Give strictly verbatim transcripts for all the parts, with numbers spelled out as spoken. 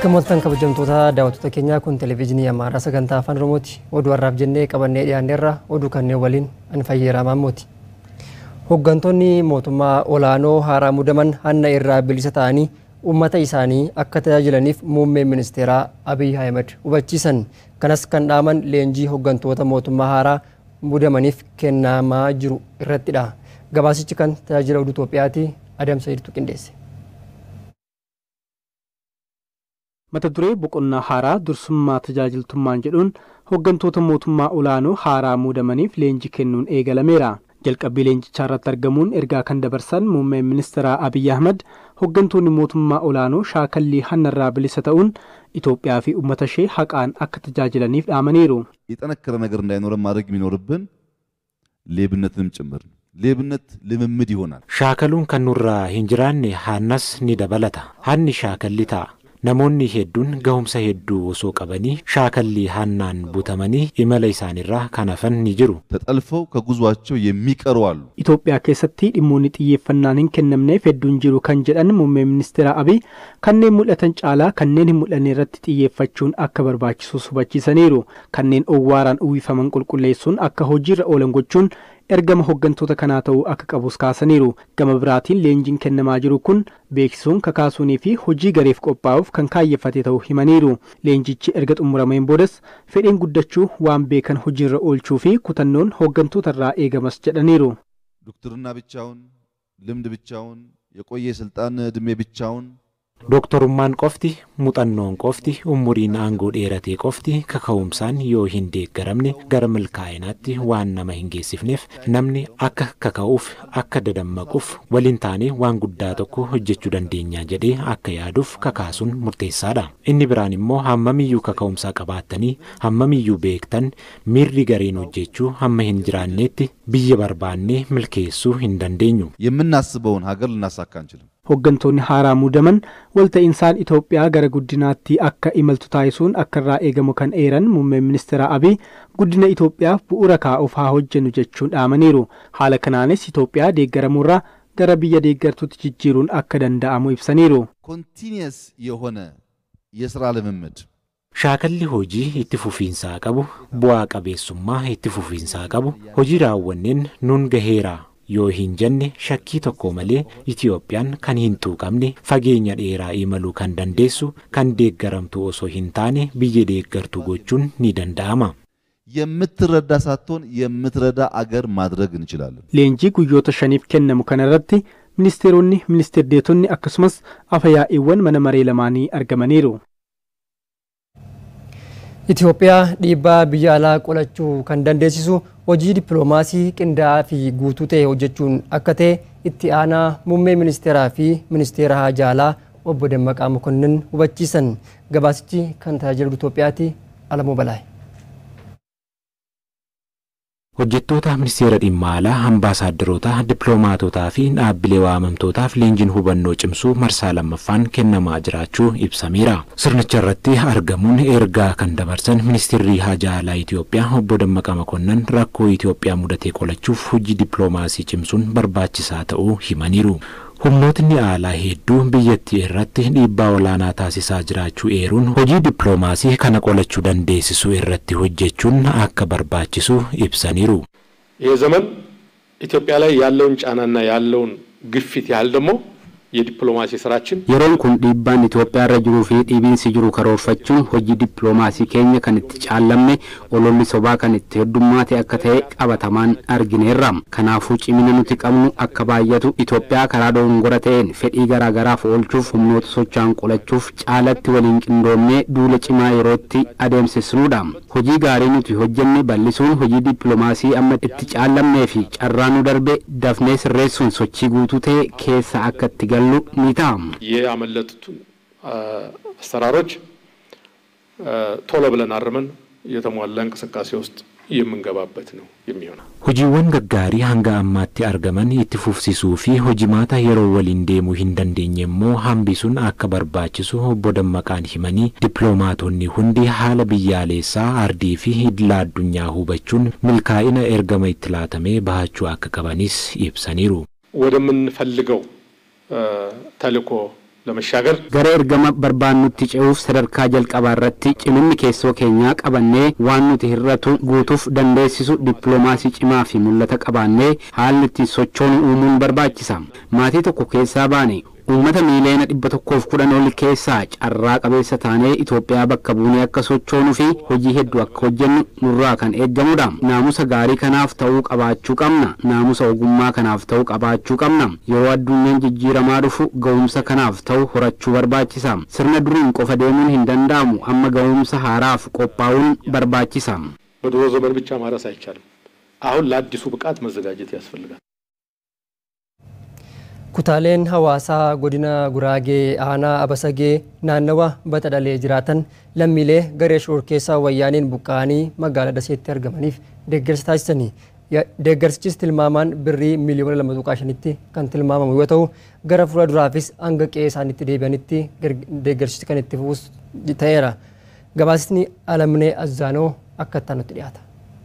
Akkam kabajamtoota daawwattoota keenyaa kun televezyiinii Amaaraa Sagantaa Afaan Oromooti. Oduu har'aaf jennee qabannee dhiyaanneerra oduu kanneen waliin ani Fayyeeraa Maammooti. Hooggantoonni mootummaa olaanoo haaraa muudaman hanna irraa bilisa ta'anii uummata isaanii akka tajaajilaniif muummee ministeeraa Abiy Ahmed hubachiisan. Kanas kan dhaaman leenjii hooggantoota mootummaa haaraa muudamaniif kennamaa jiru irrattidha. Gabaasichi kan tajaajila oduu Itoophiyaati Adamsa Irtu qindeesse. Mata duree boqonnaa haaraa dursummaa tajaajiltummaan jedhuun hooggantoota mootummaa olaanoo haaraa muudamaniif leenjii kennuun eegalameera. Jalqabbii leenjichaa irratti argamuun ergaa kan dabarsan muummeen ministeeraa Abiy Ahmed hooggantoonni mootummaa olaanoo shaakallii hannarraa bilisa ta'uun Itoophiyaa fi uummata ishee haqaan akka tajaajilaniif dhaamaniiru. የጠነከረ ነገር እንዳይኖር ማድረግ የሚኖርብን ሌብነትንም ጭምር ሌብነት ልምምድ ይሆናል። ሻከሉን ከኑራ ሂንጅራን ሃናስ ኒደበለታ ሃኒ ሻከሊታ namoonni hedduun gahumsa hedduu osoo qabanii shaakallii hannaan butamanii imala isaanirraa kan hafan ni jiru. ተጠልፈው ከጉዟቸው የሚቀሩ አሉ። ኢትዮጵያ keessatti dhimmoonni xiyyeeffannaan hin kennamneef hedduun jiru kan jedhan muummee ministeera Abiy kanneen mul'atan caalaa kanneen hin mul'anne irratti xiyyeeffachuun akka barbaachisu hubachiisaniiru. Kanneen owwaaraan uwwifaman qulqulleessuun akka hojiirra oolan gochuun ergama hooggantoota kanaa ta'uu akka qabus kaasaniiru. Gama biraatiin leenjiin kennamaa jiru kun beeksisuun kakaasuunii fi hojii gareef qophaa'uuf kan kaayyeffate ta'uu himaniiru. Leenjichi erga xumurameen boodas fedhiin guddachuu waan beekan hojiirra oolchuu fi kutannoon hooggantoota irraa eegamas jedhaniiru. ዶክተርና ብቻውን ልምድ ብቻውን የቆየ ስልጣን እድሜ ብቻውን Doktorummaan qofti muuxannoon qofti umuriin aangoo dheeratee qofti kaka'umsaan yoo hin deeggaramne gara milkaa'inaatti waan nama hin geessifneef namni akka kaka'uuf akka dadammaquuf waliin taane waan guddaa tokko hojjechuu dandeenya jedhee akka yaaduuf kakaasuun murteessaadha. Inni biraan immoo hammamiyyuu kaka'umsaa qabaattanii hammamiyyuu beektan miirri gareen hojjechuu hamma hin jiraanneetti biyya barbaannee milkeessuu hin dandeenyu. የምናስበውን ሀገር ልናሳካ አንችልም. Hooggantoonni haaraa muudaman walta'insaan Itoophiyaa gara guddinaatti akka imaltu taasisuun akka irraa eegamu kan eeran muummeen ministeera Abiy guddina Itoophiyaaf bu'uura kaa'uuf haa hojjennu jechuun dhaamaniiru. Haala kanaanis Itoophiyaa deeggaramuurraa gara biyya deeggartuutti jijjiiruun akka danda'amu ibsaniiru. ኮንቲኒየስ የሆነ የሥራ ልምምድ Shaakalli hojii itti fufiinsaa qabu bu'aa qabeessummaa itti fufiinsaa qabu hojii raawwanneen nun gaheera. Yoo hin jenne shakkii tokko malee Itoophiyaan kan hin tuuqamne fageenya dheeraa imaluu kan dandeessu kan deeggaramtu osoo hin taane biyya deeggartu gochuun ni danda'ama. የምትረዳ ሳትሆን የምትረዳ አገር ማድረግ እንችላለን. Leenjii guyyoota shaniif kennamu kanarratti ministeeronni ministeer deetonni akkasumas afayaa'iiwwan mana maree lamaanii argamaniiru. Itoophiyaa dhiibbaa biyya alaa qolachuu kan dandeessisu hojii dippiloomaasii qindaa'aa fi guutuu ta'e hojjechuun akka ta'e itti aanaa muummee ministeeraa fi ministeera haajaa alaa obbo Dammaqaa Mokonnin hubachiisan. Gabaasichi kan tajaajilu Itoophiyaati Alamoo Balaay. Hojjettoota ministeera dhimma alaa ambaasaadarota dippiloomaatotaa fi dhaabbilee waamamtootaaf leenjiin hubannoo cimsuu marsaa lammaffaan kennamaa jiraachuu ibsameera. Sirnicha irratti argamuun ergaa kan dabarsan ministeerri haajaa alaa Itoophiyaa obbo Dammaqaa Mokonnin rakkoo Itoophiyaa mudatee qolachuuf hojii dippiloomaasii cimsuun barbaachisaa ta'uu himaniiru. Humnootni alaa hedduu biyyattii irratti dhiibbaa olaanaa taasisaa jiraachuu eeruun hojii dippiloomaasii kana qolachuu dandeessisuu irratti hojjechuun akka barbaachisu ibsaniiru. ይህ ዘመን ኢትዮጵያ ላይ ያለውን ጫናና ያለውን ግፊት ያህል ደግሞ የዲፕሎማሲ ስራችን የሮን ኩን ዲባን ኢትዮጵያ ረጅሩ ፊ ዲቢን ሲጅሩ ከሮርፈቹን ሆጂ ዲፕሎማሲ ኬኛ ከንት ጫለመ ኦሎሊ ሶባ ከንት ሄዱማቴ አከተ ቀበተማን አርጊኔራም ከናፉ ጪሚነኑት ቀምኑ አከባየቱ ኢትዮጵያ ከራዶን ጎረቴን ፈዲ ገራገራ ፎልቹፍ ሁምኖት ሶቻን ቆለቹፍ ጫለት ወሊን ቅንዶሜ ዱለ ጪማ ይሮቲ አደምስስኑዳም ሆጂ ጋሪኑት ሆጀኔ በልሱን ሆጂ ዲፕሎማሲ አመት ጫለመ ፊ ጨራኑ ደርቤ ደፍኔ ስሬሱን ሶቺ ጉቱቴ ኬሳ አከት ኒታም የአመለጡትን አሰራሮች ቶሎ ብለን አርመን የተሟላ እንቅስቃሴ ውስጥ የምንገባበት ነው የሚሆነው። hojiiwwan gaggaarii hanga ammaatti argaman itti fufsiisuu fi hojimaata yeroo waliin deemuu hin dandeenye immoo hambisuun akka barbaachisu obbo Dammaqaan himanii dippiloomaatonni hundi haala biyyaalessaa ardii fi idila addunyaa hubachuun milkaa'ina ergama itti laatamee bahachuu akka qabanis ibsaniiru. ወደምንፈልገው ተልኮ ለመሻገር gara ergama barbaannutti ce'uuf sadarkaa jalqabaa irratti ciminni keessoo keenyaa qabannee waan nuti hir'atu guutuuf dandeessisu dippiloomaasii cimaa fi mul'ata qabaannee haalli itti sochoonu uumuun barbaachisa. Maatii tokko keessaa baane uummata miiliyoona dhibba tokkoof kudhan ol keessaa carraa qabeessa taanee Itoophiyaa bakka buunee akka sochoonuu fi hojii hedduu akka hojjennu nurraa kan eeggamudha. Naamusa gaarii kanaaf ta'uu qabaachuu qabna. Naamusa ogummaa kanaaf ta'uu qabaachuu qabna. Yeroo addunyaan jijjiiramaa dhufu ga'umsa kanaaf ta'u horachuu barbaachisa. Sirna duriin qofa deemuun hin danda'amu. Amma ga'umsa haaraaf qophaa'uun barbaachisa. በድሮ ዘመን ብቻ ማረስ አይቻልም። አሁን ለአዲሱ ብቃት መዘጋጀት ያስፈልጋል። Kutaaleen hawaasaa godina Guraagee aanaa Abasagee naannawa Baxadalee jiraatan lammiilee garee shororkeessaa wayyaaniin buqqa'anii magaalaa Daseetti argamaniif deeggarsa taasisanii. Deeggarsichis tilmaamaan birrii miliyoona lama tuqaa shanitti kan tilmaamamu yoo ta'u gara fuula duraafis hanga qe'ee isaaniitti deebi'anitti deeggarsichi kan itti fufus ta'eera. Gabaasni Alamnee Azzaanoo akka itti dhiyaata.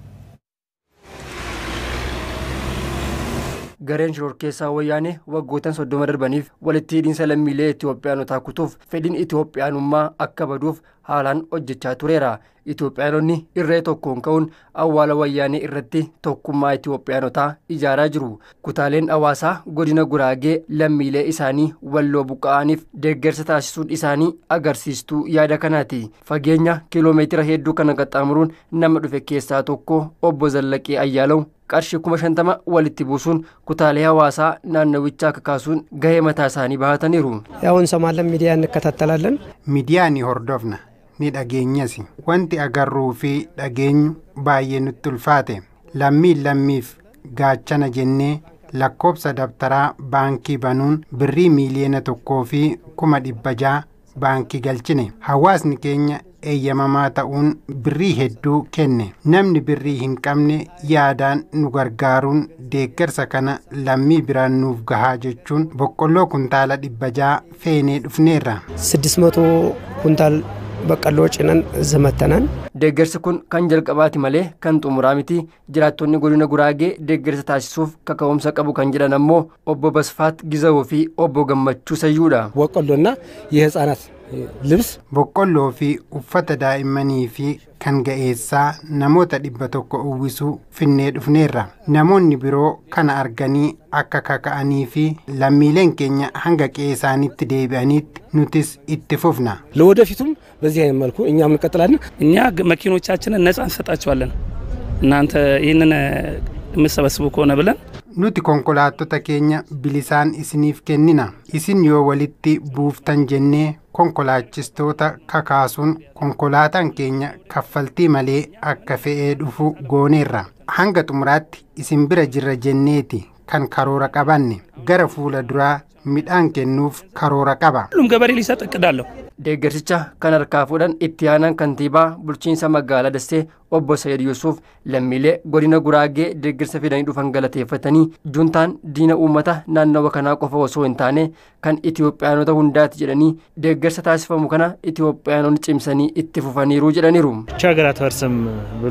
Gareen shororkeessaa wayyaanee waggootan soddoma darbaniif walitti hidhiinsa lammiilee Itoophiyaanotaa kutuuf fedhiin Itoophiyaanummaa akka baduuf haalaan hojjechaa tureera. Itoophiyaanonni irree tokkoon ka'uun awwaala wayyaanee irratti tokkummaa Itoophiyaanotaa ijaaraa jiru. Kutaaleen hawaasaa godina Guraagee lammiilee isaanii walloo buqqa'aniif deeggarsa taasisuun isaanii agarsiistuu yaada kanaati. Fageenya kiiloomeetira hedduu kana qaxxaamuruun nama dhufe keessaa tokko obbo Zallaqee Ayyaalaw qarshii kuma shantama walitti buusuun kutaalee hawaasaa naannawichaa kakaasuun gahee mataa isaanii bahataniiru. Yaa'uun samaalan miidiyaan katattalalan miidiyaan ni hordofna ni dhageenyas wanti agarruu fi dhageenyu baay'ee nutti ulfaate lammiin lammiif gaachana jennee lakkoobsa dabtaraa baankii banuun birrii miiliyoona tokkoo fi kuma dhibba ja'a baankii galchine hawaasni keenya eeyyamamaa ta'uun birrii hedduu kenne namni birrii hin qabne yaadaan nu gargaaruun deeggarsa kana lammii biraan nuuf gahaa jechuun boqqolloo kuntaala dhibba ja'a feenee dhufneerra. ስድስት መቶ ኩንታል በቀሎ ጭነን ዘመተናን deeggarsi kun kan jalqabaati malee kan xumuraa miti. Jiraattonni godina Guraagee deeggarsa taasisuuf kaka'umsa qabu kan jedhan ammoo obbo Basfaat Gizawoo fi obbo Gammachuu Sayyuudha. በቆሎና የህፃናት ልብስ boqqolloo fi uffata daa'immanii fi kan ga'eessaa namoota dhibba tokko uwwisuu finnee dhufneerra. Namoonni biroo kana arganii akka kaka'anii fi lammiileen keenya hanga qe'ee isaaniitti deebi'aniitti nutis itti fufna. ለወደፊቱም በዚህ አይነት መልኩ እኛም እንቀጥላለን። እኛ መኪኖቻችንን ነፃ እንሰጣቸዋለን እናንተ ይህንን የምትሰበስቡ ከሆነ ብለን nuti konkolaattota keenya bilisaan isiniif kennina isin yoo walitti buuftan jennee konkolaachistoota kakaasuun konkolaataan keenya kaffaltii malee akka fe'ee dhufu gooneerra hanga xumuraatti isin bira jirra jenneeti kan karoora qabanne gara fuula duraa midhaan kennuuf karoora qaba. ሁሉም ገበሬ ሊሰጥ እቅዳለሁ። deeggarsicha kan harkaa fuudhan itti aanaan kantiibaa bulchiinsa magaalaa Dassee obbo Sayyid Yusuuf lammiilee godina Guraagee deeggarsa fidanii dhufan galateeffatanii juntaan diina uummata naannawa kanaa qofa osoo hin taane kan Itoophiyaanota hundaati jedhanii deeggarsa taasifamu kana Itoophiyaanonni cimsanii itti fufaniiru jedhaniiru. ቻገራት ወርሰም ብሎ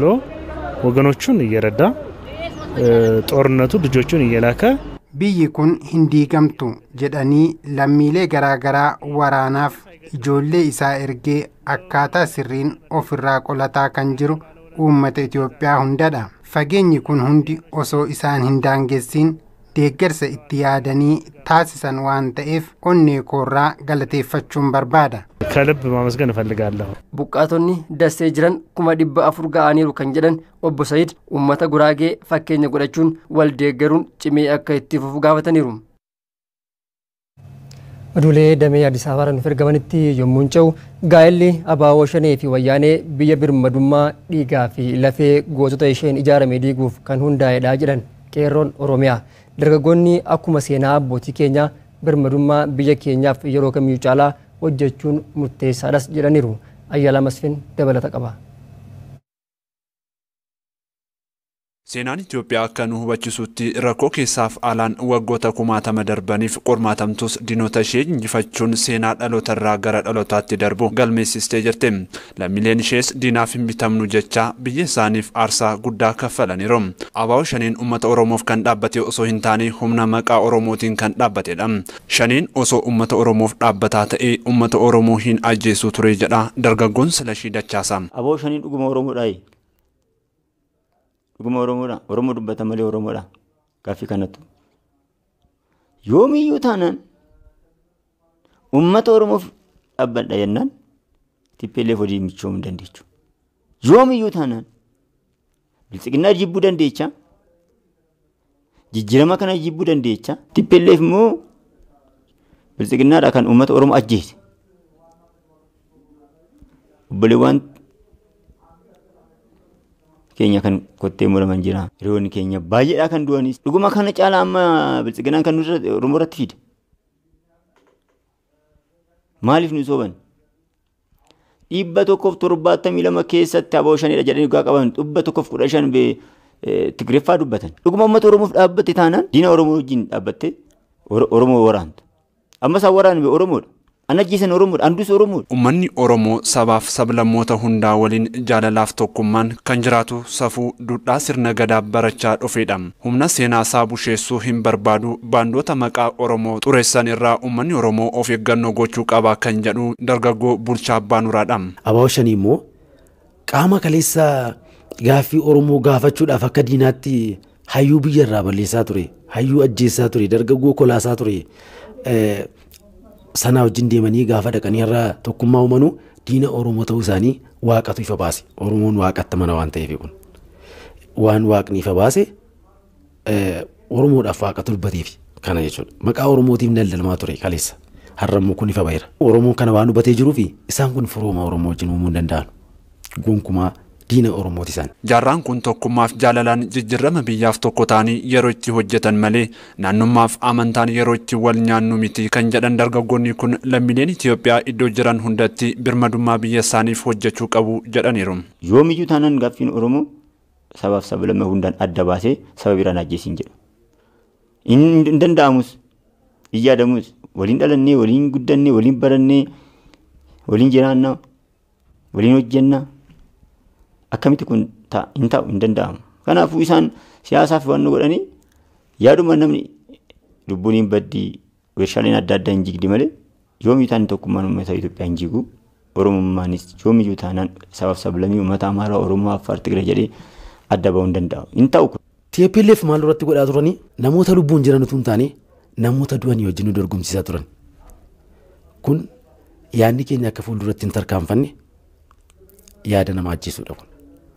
ወገኖቹን እየረዳ ጦርነቱ ልጆቹን እየላከ biyyi kun hin diigamtu jedhanii lammiilee garaa garaa waraanaaf ijoollee isaa ergee akkaataa sirriin ofirraa qolataa kan jiru uummata Itoophiyaa hundadha. Fageenyi kun hundi osoo isaan hin daangessin deeggarsa itti yaadanii taasisan waan ta'eef onnee koorraa galateeffachuun barbaada. ከልብ ማመስገን እፈልጋለሁ። buqqaatonni Dassee jiran kuma dhibba afur ga'aniiru kan jedhan obbo Sayyid uummata Guraagee fakkeenya godhachuun wal deeggaruun cimee akka itti fufu gaafataniiru. Oduulee damee Addis Abaabaa nuuf ergamanitti yommuu ce'u gaa'elli abaaboo shanee fi wayyaanee biyya birmadummaa dhiigaa fi lafee gootota isheen ijaarame diiguuf kan hundaa'edha jedhan qeerroon Oromiyaa. Dargaggoonni akkuma seenaa abbootii keenyaa birmadummaa biyya keenyaaf yeroo kamiyyuu caalaa hojjechuun murteessaadhas jedhaniiru. Ayyaala Masfin dabalata qaba. Seenaan Itoophiyaa akka nu hubachisutti rakkoo keessaaf alaan waggoota kumaatama darbaniif qormaatamtus diinota ishee injifachuun seenaa dhalootarraa gara dhalootaatti darbu galmeessistee jirti. Lammiileen ishees diinaaf hin bitamnu jecha biyya isaaniif aarsaa guddaa kaffalaniiru. Abaa'oo shaniin uummata Oromoof kan dhaabbate osoo hin taane humna maqaa Oromootiin kan dhaabbatedha. Shaniin osoo uummata Oromoof dhaabbataa ta'e uummata Oromoo hin ajjeesuu ture jedha dargaggoon Silashii Dachaasa. Abaa'oo shaniin dhuguma Oromoodha. Dhuguma Oromoodha. Oromoo dubbata malee Oromoodha. Gaaffii kanattu. Yoomiyyuu taanaan uummata Oromoof dhaabbadha jennaan T P L F hojii michoomuu hin dandeechu. Yoomiyyuu taanaan bilisiginnaa jibbuu dandeecha. Jijjiirama kana jibbuu dandeecha. T P L F immoo bilisiginnaadha kan uummata Oromoo ajjeese. Obboleewwan keenya kan kottee muraman jira. Hiriyoonni keenya baay'eedha kan du'anis. Dhuguma kana caalaa amma bilisiginnaan kan nuti Oromoo irratti fide. Maaliif nu sooban? Dhibba tokkoof torbaatamii lama keessatti abaa'oo shanidha jedhanii dhugaa qaban dhibba tokkoof kudha shan Tigreeffaa dubbatan. Dhuguma uummata Oromoof dhaabbatte taanaan diina Oromoo wajjin dhaabbatte Oromoo waraantu. Amma isaan waraaname Oromoodha. Anajjiisan Oromoodha. Andus Oromoodha. Uummanni Oromoo sabaaf sablammoota hundaa waliin jaalalaaf tokkummaan kan jiraatu safuu duudhaa sirna gadaa barachaa dhufedha. Humna seenaa isaa busheessuu hin barbaadu baandoota maqaa Oromoo xureessan irraa uummanni Oromoo of eeggannoo gochuu qaba kan jedhu dargaggoo Bulchaa Abbaa Nuraadha. Abaa'oo shanii immoo qaama kaleessa gaaffii Oromoo gaafachuudhaaf akka diinaatti hayyuu biyya irraa balleessaa ture, hayyuu ajjeessaa ture, dargaggoo kolaasaa ture. Sana wajjin deemanii gaafa dhaqanii irraa tokkummaa uumanu diina Oromoo ta'uu isaanii waaqatu ifa baase. Oromoon waaqatti mana waan ta'eef kun waan waaqni ifa baase Oromoodhaaf waaqatu dubbateef kana jechuudha. Maqaa Oromootiif daldalmaa ture kaleessa. Har'ammoo kun ifa baheera. Oromoon kana waan dubbatee jiruufi isaan kun firooma Oromoo wajjin uumuu hin danda'an. Gonkumaa diina Oromooti isaan. Jaarraan kun tokkummaaf jaalalaan jijjiirama biyyaaf tokko ta'anii yeroo itti hojjetan malee naannummaaf amantaan yeroo itti wal nyaannu miti kan jedhan dargaggoonni kun lammiileen Itoophiyaa iddoo jiran hundatti birmadummaa biyya isaaniif hojjechuu qabu jedhaniiru. Yoomiyyuu taanaan gaaffiin Oromoo sabaaf sablammii hundaan adda baasee saba biraan ajjeesiin jedhu. Hin danda'amus hin yaadamus waliin dhalannee waliin guddannee waliin barannee waliin jiraannaa waliin hojjennaa. Akkamitti kun hin ta'u hin danda'amu. Kanaafuu isaan siyaasaaf waan nu godhanii yaaduma namni lubbuun hin baddii warshaaleen adda addaa hin jigdi malee yoomiyyuu taanaan tokkummaan uummata Itoophiyaa hin jigu Oromummaanis yoomiyyuu taanaan sabaaf sablammii uummata Amaaraa Oromoo Affaar Tigree jedhee adda ba'uu hin danda'u. Hin ta'u kun. T P L F maal irratti godhaa turanii namoota lubbuun jiran utuu hin taane namoota du'anii wajjin nu dorgomsiisaa turan. Kun yaadni keenya akka fuulduratti hin tarkaanfanne yaada nama ajjeesuudha kun.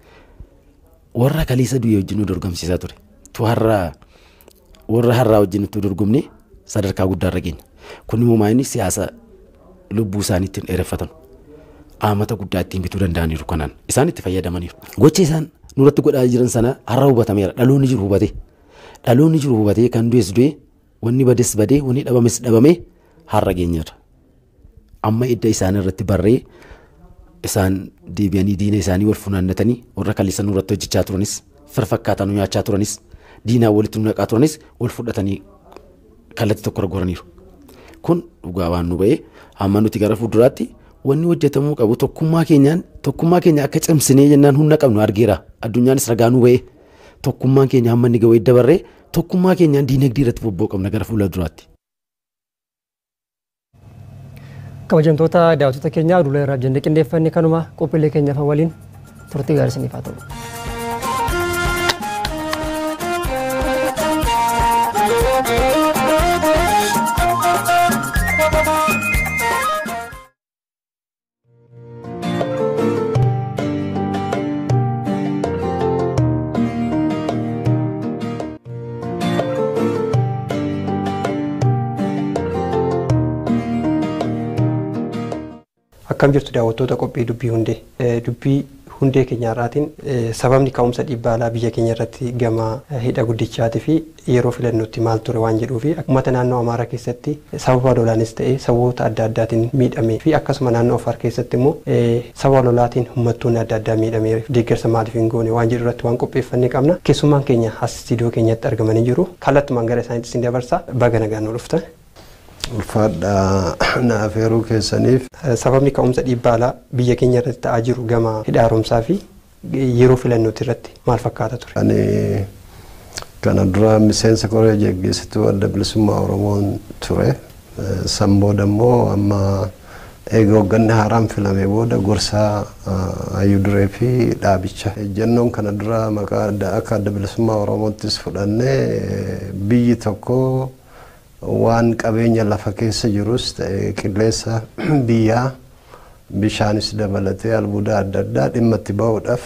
Warra kaleessa du'e wajjin nu dorgomsiisaa ture. Tu har'a warra har'aa wajjin nu dorgomne sadarkaa guddaarra geenya. Kun immoo maayini siyaasa lubbuu isaanii ittiin dheereffatan. Aamata guddaa ittiin bituu danda'aniiru kanaan isaan itti fayyadamaniiru. Gocha isaan nurratti godhaa jiran sana har'a hubatameera. Dhaloonni jiru hubatee. Dhaloonni jiru hubatee kan du'es du'e wanni bades badee wanni dhabames dhabamee har'a geenyarra. Amma idda isaan irratti barree isaan deebi'anii diina isaanii wal funaannatanii warra kaleessa nurratti hojjechaa turanis farfakkaataa nu nyaachaa turanis diinaa walitti nu naqaa turanis wal fudhatanii kallattii tokko goraniiru. Kun dhugaa waan nu ba'ee amma nuti gara fuulduraatti wanni hojjetamuu qabu tokkummaa keenyaan tokkummaa keenya akka cimsinee jennaan humna qabnu argeera. Addunyaanis ragaa nu ba'ee tokkummaan keenya hamma inni ga'u edda barree tokkummaa keenyaan diinagdee irratti bobba'uu qabna gara fuulduraatti. Kabajamtoota daawwattoota keenyaa oduulee irraa jennee qindeeffanne kanuma qophiilee keenyaaf waliin turtii gaarii isiniif haa ta'u. Akkam jirtu daawwattoota qophii dubbii hundee dubbii hundee keenya irraatiin sababni ka'umsa dhiibbaa alaa biyya keenya irratti gama hidha guddichaatii fi yeroo filannootti maal ture waan jedhuu fi uummata naannoo Amaaraa keessatti sababa lolaanis ta'ee sababoota adda addaatiin miidhamee fi akkasuma naannoo Affaar keessatti immoo sababa lolaatiin uummattoonni adda addaa miidhamee deeggarsa maaliif hin goone waan jedhu irratti waan qopheeffannee qabna. Keessummaan keenya as istiidiyoo keenyatti argamanii jiru. Kallattumaan gara isaaniitti isin dabarsa. Baga nagaan nu dhuftan. Ulfaadha naaf eeruu keessaniif. Sababni ka'umsa dhiibbaa alaa biyya keenya irratti ta'aa jiru gama hidha haaromsaa fi yeroo filannootti irratti maal fakkaata ture? Ani kana dura miseensa koree geggeessituu adda bilisummaa Oromoon ture. San booda immoo amma eega hoogganni haaraan filame booda gorsaa hayyuu duree fi dhaabicha. Ejjennoon kana dura maqaa akka adda bilisummaa Oromoottis fudhannee biyyi tokko waan qabeenya lafa keessa jirus ta'e qilleensa biyyaa bishaanis dabalatee albuuda adda addaa dhimma itti ba'uudhaaf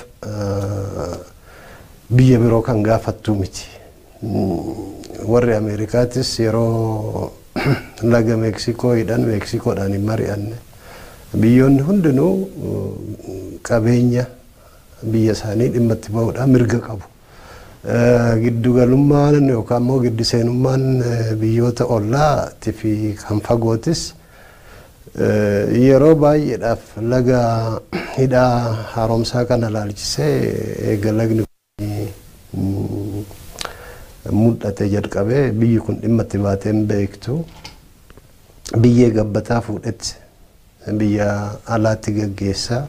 biyya biroo kan gaafattu miti. Warri Ameerikaatis yeroo laga Meeksikoo hidhan Meeksikoodhaan hin mari'anne. Biyyoonni hundinuu qabeenya biyya isaanii dhimma itti ba'uudhaan mirga qabu. Giddugalummaan yookaan immoo giddiseenummaan biyyoota ollaatii fi kan fagootis yeroo baay'eedhaaf laga hidhaa haaromsaa kana ilaalchisee eega lagni mul'ate jalqabee biyyi kun dhimma itti baatee hin beektu. Biyyee gabbataa fuudhetti biyya alaatti gaggeessaa.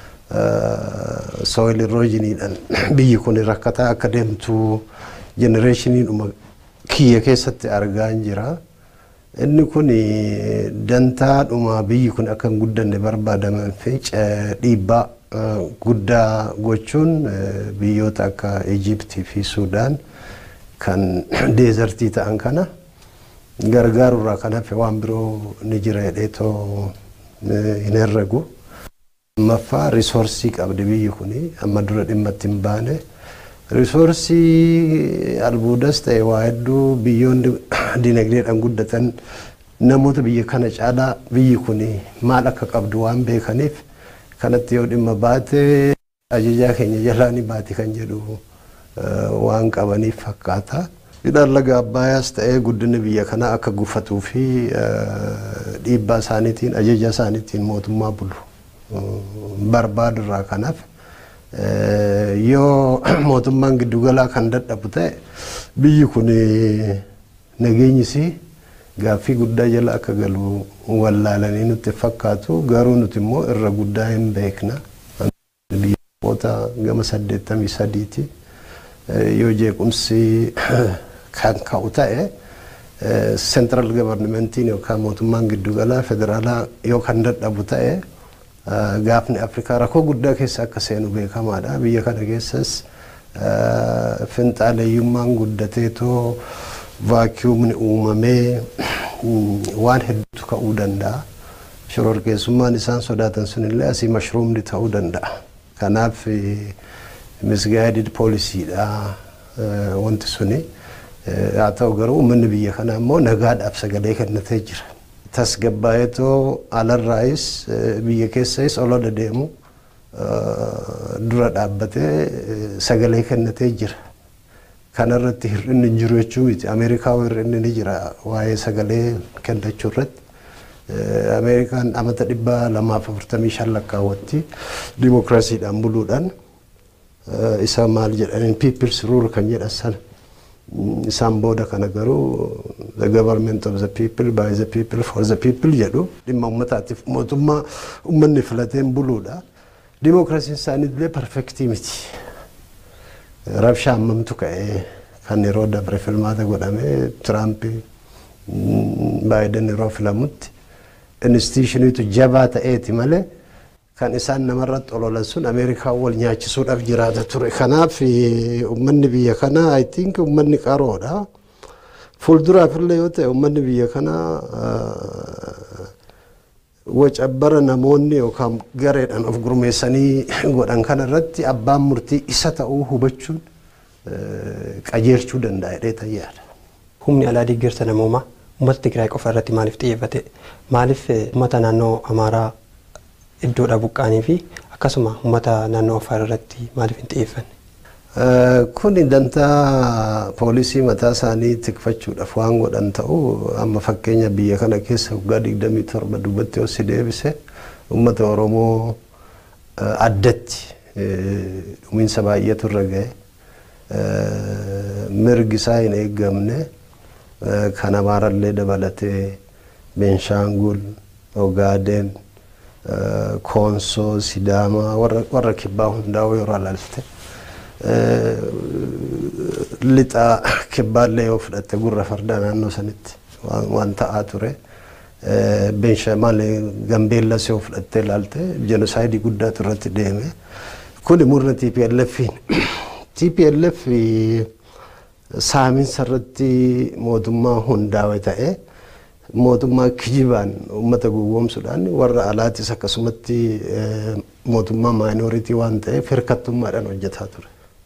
Soil erosionidhaan biyyi kun rakkataa akka deemtu generationiidhuma kiyya keessatti argaa jira. Inni kun dantaadhuma biyyi kun akka hin guddanne barbaadaman fi dhiibbaa guddaa gochuun biyyoota akka Ijiptii fi Suudaan kan deezertii ta'an kana gargaarurraa kan hafe waan biroo ni jira jedheetoo hin herregu. Maffaa risoorsii qabdi biyyi kuni amma dura dhimma itti hin baane. Risoorsii albuudas ta'e waa hedduu biyyoonni dinagdeedhaan guddatan namoota biyya kana caalaa biyyi kuni maal akka qabdu waan beekaniif kanatti yoo dhimma baate ajajaa keenya jalaa ni baati kan jedhu waan qabaniif fakkaata. Hidhaan laga Abbayyaas ta'ee guddinni biyya kanaa akka gufatuu fi dhiibbaa isaaniitiin ajaja isaaniitiin mootummaa bulu. Barbaadurraa kanaaf yoo mootummaan giddugalaa kan dadhabu ta'e biyyi kun nageenyisi gaaffii guddaa jala akka galu wallaalanii nutti fakkaatu. Garuu nuti immoo irra guddaa hin beekna. Biyyoota gama saddeettamii sadiiti yoo jeequmsi kan ka'u ta'e central governmentiin yookaan mootummaan giddugalaa federaalaa yoo kan dadhabu ta'e gaafni Afrikaa rakkoo guddaa keessa akka seenu beekamaadha. Biyya kana keessas finxaaleeyyummaan guddateetoo vaakiyuumni uumamee waan hedduutu ka'uu danda'a. Shororkeessummaan isaan sodaatan sunillee asii mashruumni ta'uu danda'a. Kanaaf misgaayidid poolisiidha wanti suni. Haa ta'u garuu uummanni biyya kanaa immoo nagaadhaaf sagalee kennatee jira. Tasgabbaa'eetoo alarraayis biyya keessais olola deemu dura dhaabbatee sagalee kennatee jira. Kanarratti hir'inni hin jiru jechuu miti. Ameerikaa hir'inni ni jira waa'ee sagalee kennachuu irratti. Ameerikaan amata dhibba lamaaf afurtamii shan lakkaawwatti dimookiraasiidhaan buluudhaan isa maal jedhaniin people's rule kan jedhan sana. Isaan booda kana garuu the government of the people by the people for the people jedhu dhimma uummataatiif mootummaa uummanni filateen buluudha. Dimookiraasiin isaaniillee perfektii miti. Rabshaa hammamtu ka'ee kan yeroo dabre filmaata godhamee Tiraamp Baayiden yeroo filamutti institushiniitu jabaa ta'eeti malee kan isaan namarratti ololan sun Ameerikaa wal nyaachisuudhaaf jiraata ture. Kanaaf uummanni biyya kanaa I think uummanni qaroodha. Fuulduraaf illee yoo ta'e uummanni biyya kanaa wacabbara namoonni yookaan gareedhaan of gurmeessanii godhan kanarratti abbaan murtii isa ta'uu hubachuun qajeelchuu danda'a jedhee tayyaadha. Humni alaa deeggarsa namoomaa uummata Tigraay qofa irratti maaliif xiyyeeffate? Maaliif uummata naannoo Amaaraa iddoodhaa buqqaanii fi akkasuma uummata naannoo Affaar irratti maaliif hin xiyyeeffanne? Kuni dantaa poolisii mataa isaanii tikfachuudhaaf waan godhan ta'u amma fakkeenya biyya kana keessa waggaa digdamii torba duubatti yoo si deebise uummata Oromoo addatti dhumiinsa baay'eetu irra ga'e. Mirgi isaa hin eeggamne kan Amaarallee dabalatee Beenshaangul, Ogaaden, Koonsoo, Sidaamaa warra kibbaa hundaa'u yeroo ilaalte. Lixa kibbaallee yoo fudhatte gurra fardaa naannoo sanitti waan ta'aa ture. Beenshaangul Gambeellas yoo fudhatte ilaalte jenosaayidii guddaatu irratti deeme. Kuni murna T P L F-in. T P L F saaminsa irratti mootummaa hundaa'e ta'ee mootummaa kijibaan uummata gowwoomsuudhaan warra alaatis akkasumatti mootummaa maayinooritii waan ta'eef hirkattummaadhaan hojjetaa ture.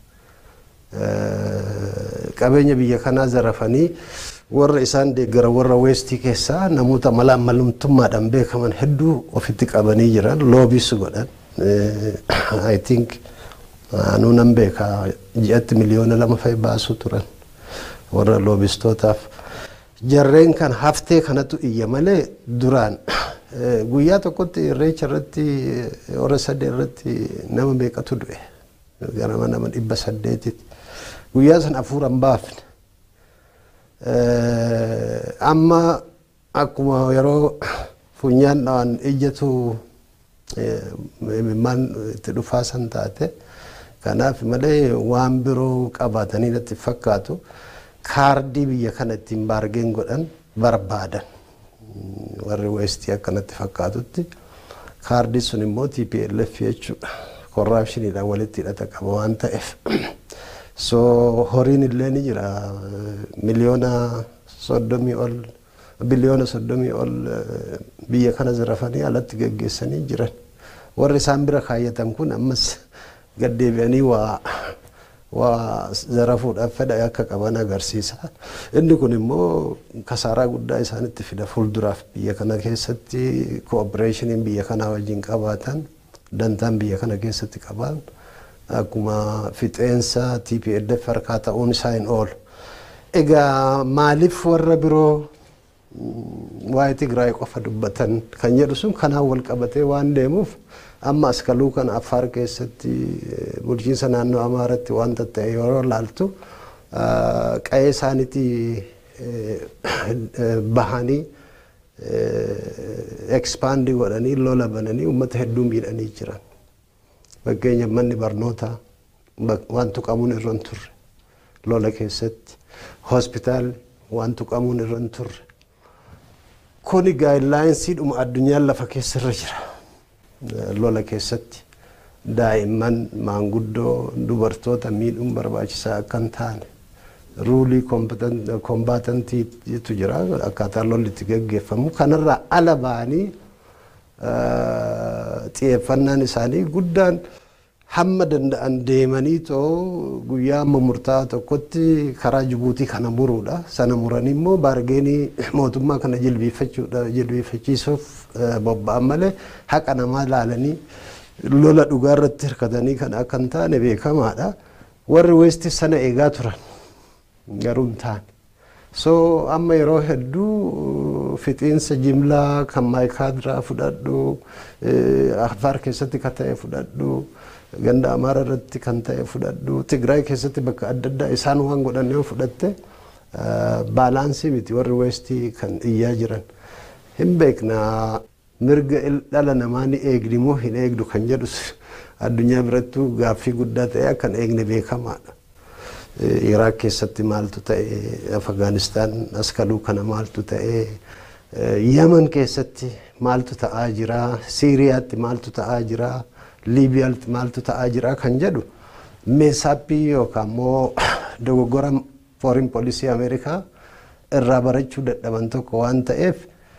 Qabeenya biyya kanaa zarafanii warra isaan deeggara warra weestii keessaa namoota mala malumtummaadhaan beekaman hedduu ofitti qabanii jiran loobiis godhan. I think nuunan beekaa ji'atti miliyoona lama fa'i baasu turan warra loobistootaaf. Jarreen kan haftee kanatu iyya malee duraan guyyaa tokkotti irreecha irratti hora sadee irratti nama meeqatu du'e ganama nama dhibba saddeetitti guyyaa san hafuuran baafne. Amma akkuma yeroo funyaan dhawaan ijjatu imimmaan itti dhufaa san taate kanaaf malee waan biroo qabaatanii natti fakkaatu. Kaardii biyya kana ittiin baargeen godhan barbaadan warri weestii akkanatti fakkaatutti kaardii sun immoo T P L F jechuudha. Korraapshiniidhaan walitti hidhata qaba waan ta'eef. So horiin illee ni jira miliyoona soddomii ol biliyoona soddomii ol biyya kana zarafanii alatti geggeessanii jiran. Warri isaan bira kaayyatan kun ammas gaddeebi'anii waa waa zarafuudhaaf fedha akka qaban agarsiisa. Inni kun immoo kasaaraa guddaa isaanitti fida fuulduraaf biyya kana keessatti coopereeshiniin biyya kanaa wajjin qabaatan dantaan biyya kana keessatti qaban akkuma fixeensa T P L F harkaa ta'uun isaa hin oolu. Egaa maaliif warra biroo waa'ee Tigraay qofa dubbatan kan jedhu sun kanaan wal qabatee waan deemuuf amma askaluu kan Affaar keessatti bulchiinsa naannoo Amaaratti waan ta'e yeroo laaltu qa'ee isaaniitti bahanii ekspaandii godhanii lola bananii uummata hedduu miidhanii jiran. Fakkeenya manni barnootaa waan tuqamuun irra hin turre lola keessatti hospitaalli waan tuqamuun irra hin turre. Kuni gaayidlaayinsiidhuma addunyaan lafa keessa irra jira. Lola keessatti daa'imman maanguddoo dubartoota miidhuun barbaachisaa akka hin taane ruulii kombaatantiitu jira akkaataa lolli itti gaggeeffamu kanarraa ala ba'anii xiyyeeffannaan isaanii guddaan hamma danda'an deemanii too guyyaa amma murtaa'aa tokkotti karaa Jibuutii kana muruudha. Sana muranii immoo baargeenii mootummaa kana jilbiifachuudha jilbiifachiisuuf bobba'an malee haqa namaa laalanii lola dhugaa irratti hirkatanii kan akka hin taane beekamaadha. Warri weestii sana eegaa turan garuu hin taane. So amma yeroo hedduu fixiinsa jimlaa kan maayikaadiraa fudhadhu Affaar keessatti kan ta'e fudhadhu ganda Amaara irratti kan ta'e fudhadhu Tigraay keessatti bakka adda addaa isaan waan godhan yoo fudhatte baalaansii miti warri weestii kan iyyaa jiran. Hin beekna mirga dhala namaa ni eegdi moo hin eegdu kan jedhus addunyaa birattuu gaaffii guddaa ta'e akkan eegne beekamaadha. Iraaq keessatti maaltu ta'e Afgaanistaan askaluu kana maaltu ta'e Yemen keessatti maaltu ta'aa jira Siiriyaatti maaltu ta'aa jira Liibiyaatti maaltu ta'aa jira kan jedhu meesaappii yookaan immoo dogoggora foreign policy Ameerikaa irraa barachuu dadhaban tokko waan ta'eef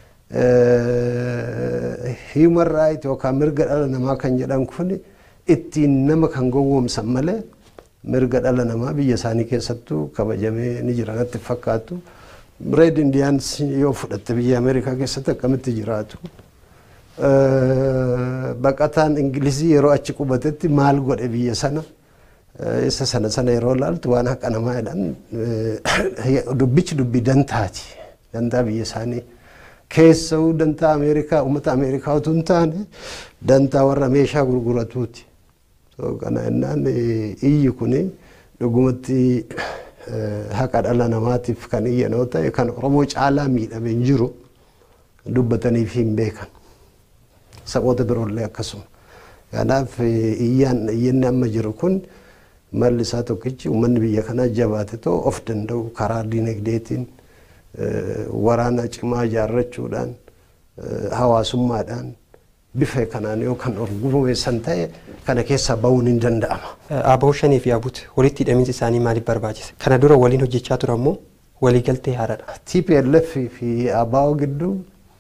human right yookaan mirga dhala namaa kan jedhan kun ittiin nama kan gowwoomsan malee mirga dhala namaa biyya isaanii keessattuu kabajamee ni jira natti fakkaatu. Red Indians yoo fudhatte biyya Ameerikaa keessatti akkamitti jiraatu. baqataan Ingilizii yeroo achi qubatetti maal godhe biyya sana isa sana sana yeroo laaltu waan haqa namaa jedhan dubbichi dubbii dantaati. Dantaa biyya isaanii keessa'uu dantaa Ameerikaa uummata Ameerikaa utuu hin taane dantaa warra meeshaa gurguratuuti. Kana jennaan iyyi kuni dhugumatti haqa dhala namaatiif kan iyyan yoo ta'e kan Oromoo caalaa miidhamee hin jiru dubbataniif hin beekan. Saboota biroollee akkasuma. Kanaaf iyyaan iyyanni amma jiru kun malli isaa tokkichi uummanni biyya kanaa jabaate too of danda'u karaa diinagdeetiin waraana cimaa ijaarrachuudhaan hawaasummaadhaan bifa kanaan yoo kan of gumeessan ta'e kana keessaa bahuun hin danda'ama. Aboo shanii fi abuut walitti hidhamiinsi isaanii maaliif barbaachise? Kana dura waliin hojjechaa ture ammoo waliigaltee haaraadha. T P L F fi Aboo gidduu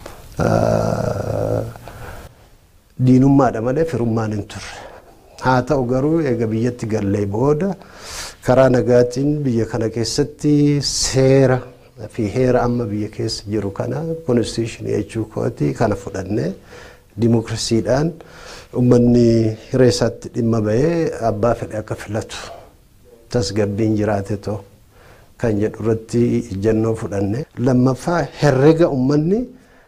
diinummaadha malee firummaan hin turre. Haa ta'u garuu eega biyyatti gallee booda karaa nagaatiin biyya kana keessatti seera fi heera amma biyya keessa jiru kana konstitushinii jechuu kooti kana fudhannee dimokiraasiidhaan uummanni hiree isaatti dhimma bahee abbaa fedhe akka filatu tasgabbiin jiraate too kan jedhu irratti ejjennoo fudhanne. Lammaffaa herrega uummanni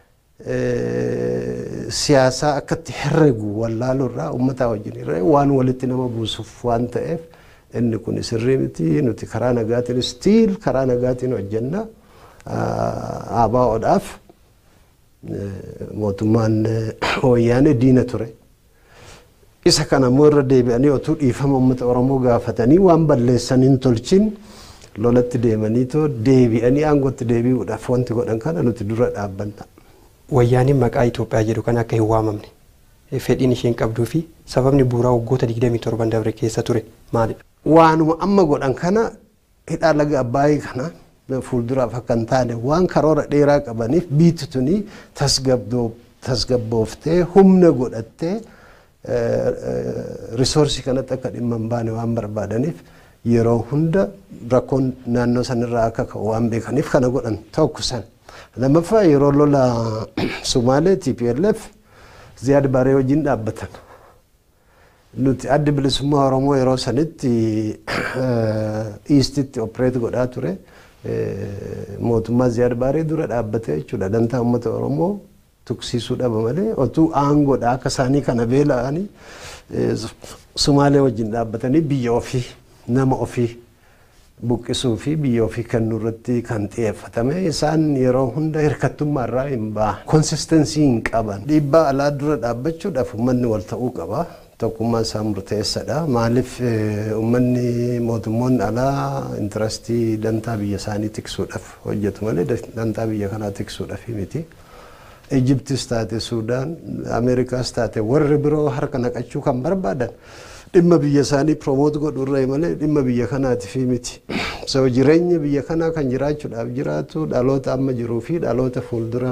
siyaasaa akkatti herregu wallaalurraa uummataa wajjin irree waan walitti nama buusuuf waan ta'eef inni kun sirrii miti nuti karaa nagaatiin stiil karaa nagaatiin hojjenna ABO'dhaaf mootummaan wayyaanee diina ture. Isa kana immoo irra deebi'anii otuu dhiifama uummata Oromoo gaafatanii waan balleessan hin tolchin lolatti deemanii too deebi'anii aangootti deebi'uudhaaf wanti godhan kana nuti dura dhaabbanna. Wayyaaniin maqaa Itoophiyaa jedhu kan akka hin waamamne fedhiin isheen qabduu fi sababni bu'uuraa waggoota digdamii torban dabre keessa ture maalidha? Waanuma amma godhan kana hidhaa laga Abbaayii kana fuulduraaf akka hin taane waan karoora dheeraa qabaniif biitti tuni tasgabbooftee humna godhattee risoorsii kanatti akka dhimma hin baane waan barbaadaniif yeroo hunda rakkoon naannoo sanirraa akka ka'u waan beekaniif kana godhan tokko san. Lammaffaa yeroo lola Sumaalee T P L F Ziyaad Baree wajjin dhaabbatan. Nuti adda bilisummaa Oromoo yeroo sanitti Eastitti opereet godhaa ture. Mootummaa Ziyaad Baree dura dhaabbatee jechuudha. Dantaa uummata Oromoo tuksisuu dhaba malee otuu aangoodha akka isaanii kana beela'anii Sumaalee wajjin dhaabbatanii biyya ofii nama ofii buqqisuu fi biyya ofii kennuu irratti kan xiyyeeffatame isaan yeroo hunda hirkattummaa irraa hin bahan. Konsistensii hin qaban. Dhiibbaa alaa dura dhaabbachuudhaaf uummanni wal ta'uu qaba. Tokkummaan isaa murteessaadha. Maaliif uummanni mootummoonni alaa intarastii dantaa biyya isaanii tiksuudhaaf hojjetu malee dantaa biyya kanaa tiksuudhaaf miti. Ijiptis taate Suudaan, Ameerikaas taate warri biroo harka naqachuu kan barbaadan dhimma biyya isaanii promoot godhu irraa malee dhimma biyya kanaatiif miti. So jireenya biyya kanaa kan jiraachuudhaaf jiraatu dhaloota amma jiruu fi dhaloota fuuldura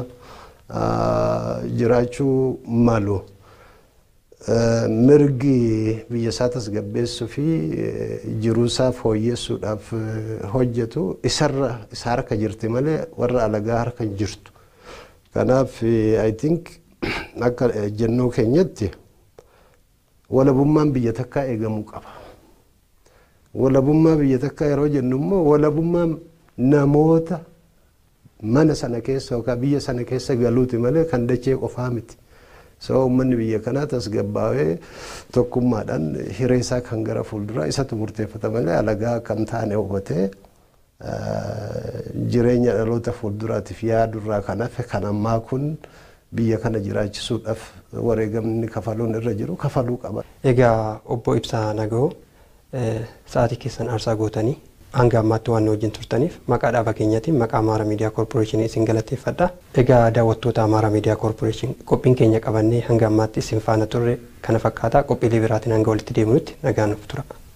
jiraachuu malu. Mirgi biyya isaa tasgabbeessuu fi jiruusaa fooyyessuudhaaf hojjetu isarra isa harka jirti malee warra alagaa harka hin jirtu. Kanaaf I think akka jennoo keenyatti walabummaan biyya takkaa eegamuu qaba. Walabummaa biyya takkaa yeroo jennu immoo walabummaan namoota mana sana keessa yookaan biyya sana keessa galuuti malee kan dachee qofaa miti. So uummanni biyya kanaa tasgabbaa'ee tokkummaadhaan hiree isaa kan gara fuulduraa isatu murteeffata malee alagaa kan taane hubatee jireenya dhaloota fuulduraatiif yaadurraa kan hafe kan ammaa kun biyya kana jiraachisuudhaaf wareegamni kafaluun irra jiru kafaluu qaba. Egaa obbo Ibsaa Nagahoo sa'aatii keessan aarsaa gootanii hanga ammaatti waan wajjin turtaniif maqaa dhaaba keenyaatiin maqaa Amaara Miidiyaa Koorporeeshinii isin galateeffadha. Egaa daawwattoota Amaara Miidiyaa Koorporeeshin qophiin keenya qabannee hanga ammaatti isin faana turre kana fakkaata qophiilee biraatiin hanga walitti deemuutti nagaan nuuf tura.